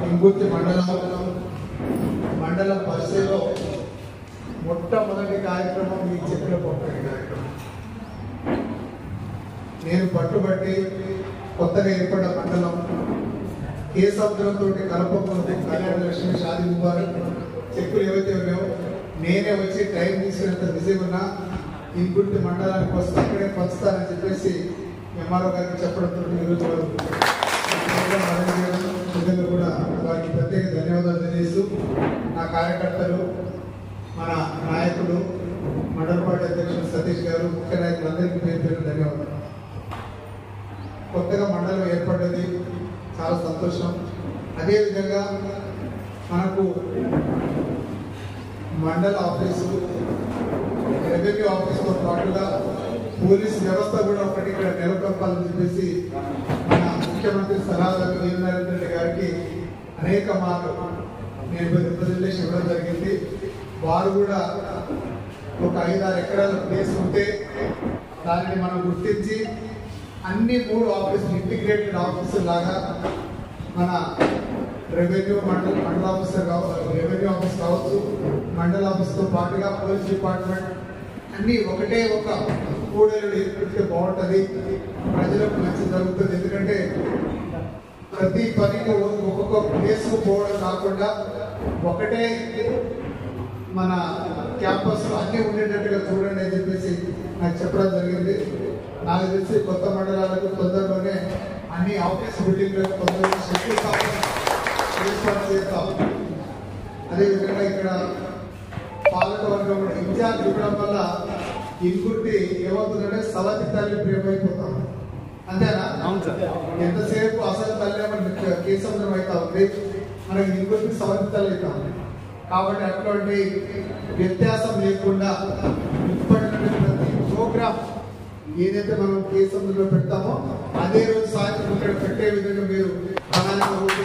ఇంగుర్తి మండల పరిధిలో మొట్టమొదటి కార్యక్రమం ఈ చెక్కుల పంపిణీ కార్యక్రమం. నేను పట్టుబట్టి కొత్తగా ఏర్పడ్డ మండలం కేసముద్రంతో కలపకుండా కళ్యాణ లక్ష్మి షాది ముబారక్ చెక్కులు ఏవైతే ఉన్నాయో నేనే వచ్చి టైం తీసుకునేంత బిజీగా ఉన్నా ఇంగుర్తి మండలానికి వస్తే అక్కడే పంచుతానని చెప్పేసి ఎంఆర్ఓ గారికి చెప్పడంతో ఈరోజు నిజంగా కూడా వారికి ప్రత్యేక ధన్యవాదాలు తెలియజేస్తూ నా కార్యకర్తలు, మన నాయకులు, మండల పార్టీ అధ్యక్షులు సతీష్ గారు, ముఖ్య నాయకులందరికీ పేరు పేరు ధన్యవాదాలు. కొత్తగా మండలం ఏర్పడ్డది, చాలా సంతోషం. అదేవిధంగా మనకు మండల ఆఫీసు, రెవెన్యూ ఆఫీసుతో పాటుగా పోలీస్ వ్యవస్థ కూడా ఒకటి ఇక్కడ నెలకొల్పాలని చెప్పేసి మన ముఖ్యమంత్రి సలహాదారు వీరనారాయణ రెడ్డి గారికి అనేక మార్లు నేను రిప్రజెంటేషన్ ఇవ్వడం జరిగింది. వారు కూడా ఒక 5-6 ఎకరాల ప్లేస్ ఉంటే దానిని మనం గుర్తించి అన్ని 3 ఆఫీసులు ఇంటిగ్రేటెడ్ ఆఫీసులు లాగా మన రెవెన్యూ మండల ఆఫీసర్ రెవెన్యూ ఆఫీస్ కావచ్చు, మండల ఆఫీస్తో పాటుగా పోలీస్ డిపార్ట్మెంట్ అన్నీ ఒకటే ఒక కూడలు ఏర్పడితే బాగుంటుంది, ప్రజలకు మంచి జరుగుతుంది. ఎందుకంటే ప్రతి పనికి ఒక్కొక్క ప్లేస్కు పోవడం కాకుండా ఒకటే మన క్యాంపస్లో అన్నీ ఉండేటట్టుగా చూడండి అని చెప్పేసి నాకు చెప్పడం జరిగింది. నాకు తెలిసి కొత్త మండలాలకు తొందరలోనే అన్ని ఆఫీస్ బిల్డింగ్లకు తొందరగా ఏర్పాటు చేస్తాం. అదేవిధంగా ఇక్కడ పాలకవర్గం ఇన్ఛార్జ్ ఇవ్వడం వల్ల ఇంగుర్తి ఏమవుతుందంటే సవతి తల్లి ప్రేమైపోతాం. అంతేనా? ఎంతసేపు అసలు తల్లి కేసముద్రం అవుతా ఉంది, మనకి ఇంగుర్తి సవతి తల్లి అవుతా ఉంది. కాబట్టి అటువంటి వ్యత్యాసం లేకుండా ఇప్పటి నుండి ప్రతి ప్రోగ్రామ్ ఏదైతే మనం కేసముద్రంలో పెడతామో అదే రోజు సాయంత్రం ఇక్కడ పెట్టే విధంగా మీరు ప్రణాళిక